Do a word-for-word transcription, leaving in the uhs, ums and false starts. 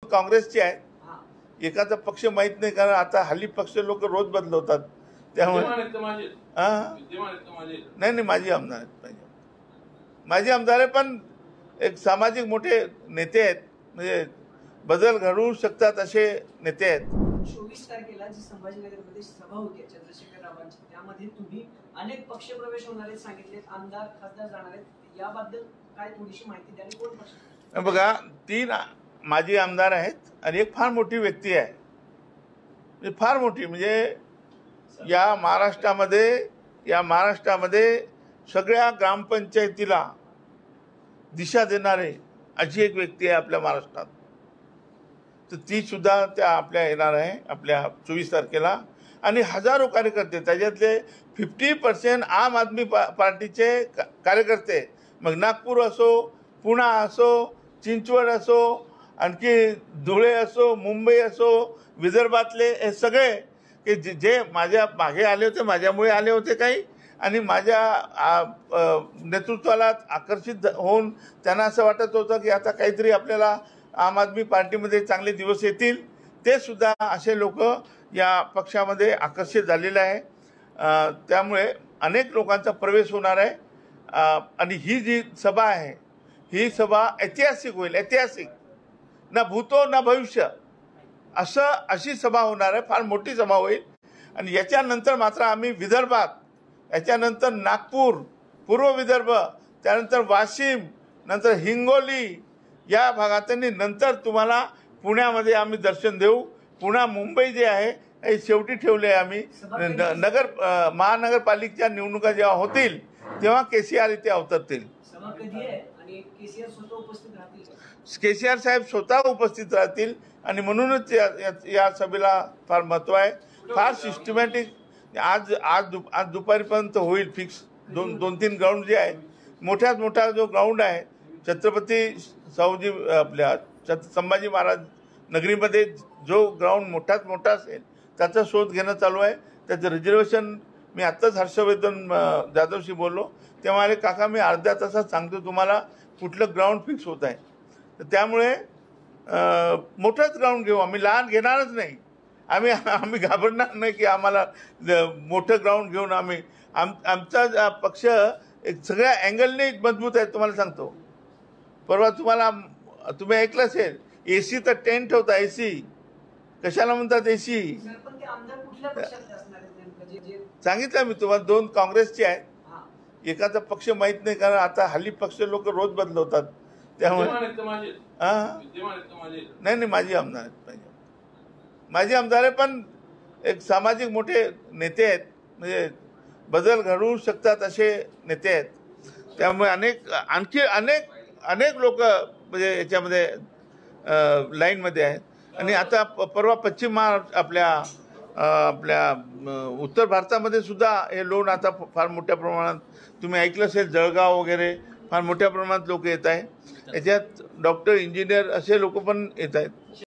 काँग्रेसचे आहेत. एकाचा पक्ष माहित नाही, कारण आता हल्ली पक्ष लोक रोज बदलवतात. त्यामुळे नाही नाही माझी आमदार आहेत. माझे माझे आमदार आहे, पण एक सामाजिक मोठे नेते आहेत, म्हणजे बदल घडवू शकतात असे नेते आहेत. चोवीस तारखेला जी संभाजीनगरमध्ये सभा होती चंद्रशेखर रावांची, त्यामध्ये तुम्ही अनेक पक्षप्रवेश होणार आहेत सांगितले, आमदार खासदार जाणार आहेत, याबद्दल काय थोडीशी माहिती द्याल? कोण पक्ष? बघा, तीन माजी आमदार आहेत आणि एक फार मोठी व्यक्ती आहे, म्हणजे फार मोठी, म्हणजे या महाराष्ट्रामध्ये या महाराष्ट्रामध्ये सगळ्या ग्रामपंचायतीला दिशा देणारे अशी एक व्यक्ती आहे आपल्या महाराष्ट्रात. तर ती सुद्धा त्या आपल्या येणार आहे आपल्या चोवीस तारखेला. आणि हजारो कार्यकर्ते, त्याच्यातले फिफ्टी पर्सेंट आम आदमी पा पार्टीचे कार्यकर्ते, मग नागपूर असो, पुणा असो, चिंचवड असो, आणखी धुळे असो, मुंबई असो, विदर्भातले हे सगळे की जे जे माझ्या मागे आले होते, माझ्यामुळे आले होते काही, आणि माझ्या नेतृत्वाला आकर्षित होऊन त्यांना असं वाटत होतं की आता काहीतरी आपल्याला आम आदमी पार्टीमध्ये चांगले दिवस येतील, ते सुद्धा असे लोक या पक्षामध्ये आकर्षित झालेले आहे. त्यामुळे अनेक लोकांचा प्रवेश होणार आहे. आणि ही जी सभा आहे ही सभा ऐतिहासिक होईल, ऐतिहासिक, ना भूतो ना भविष्य असं अशी सभा होणार आहे, फार मोठी सभा होईल. आणि याच्यानंतर मात्र आम्ही विदर्भात, याच्यानंतर नागपूर, पूर्व विदर्भ, त्यानंतर वाशिम, नंतर हिंगोली या भागातून नंतर तुम्हाला पुण्यामध्ये आम्ही दर्शन देऊ. पुणा मुंबई जे आहे हे शेवटी ठेवले आहे आम्ही. नगर महानगरपालिकेच्या निवडणुका जेव्हा होतील तेव्हा केसीआर इथे अवतरतील. केसीआर साहेब स्वतः उपस्थित राहतील आणि म्हणूनच या, या सभेला फार महत्व आहे. फार सिस्टमॅटिक आज आज दु आज दुपारीपर्यंत होईल फिक्स. दोन दोन तीन ग्राउंड जे आहे, मोठ्यात मोठा जो ग्राउंड आहे छत्रपती शाहूजी आपल्या छत्र संभाजी महाराज नगरीमध्ये जो ग्राउंड मोठात मोठा असेल त्याचा शोध घेणं चालू आहे. त्याचं रिझर्वेशन मी आत्ताच हर्षवर्धन जाधवशी बोललो तेव्हा अरे काका मी अर्ध्या तासात सांगतो तुम्हाला कुठलं ग्राउंड फिक्स होत आहे. तर त्यामुळे मोठंच ग्राउंड घेऊ आम्ही, लहान घेणारच नाही. आम्ही आम्ही घाबरणार नाही की आम्हाला मोठं ग्राउंड घेऊन आम्ही आम आमचा पक्ष एक सगळ्या अँगलने मजबूत आहे. तुम्हाला सांगतो, परवा तुम्हाला तुम्ही ऐकलं असेल एसी तर टेंट होता, एसी कशाला म्हणतात एसी, सांगितलं मी तुम्हाला. दोन काँग्रेसचे आहेत, एकाचा पक्ष माहित नाही, कारण आता हल्ली पक्ष लोक रोज बदलवतात. त्यामुळे नाही नाही माझी आमदार आहेत. माझे माझे आमदार आहे, पण एक सामाजिक मोठे नेते आहेत, म्हणजे बदल घडवू शकतात असे नेते आहेत. त्यामुळे अनेक आणखी अनेक अनेक लोक म्हणजे याच्यामध्ये लाईनमध्ये आहेत. आणि आता परवा पश्चिम महाराष्ट्र आपल्या आपल्या उत्तर भारतामध्ये सुद्धा हे लोन आता फार मोठ्या प्रमाणात तुम्ही ऐकलं असेल, जळगाव वगैरे फार मोठ्या प्रमाणात लोक येत आहे. याच्यात डॉक्टर, इंजिनियर असे लोक पण येत आहेत.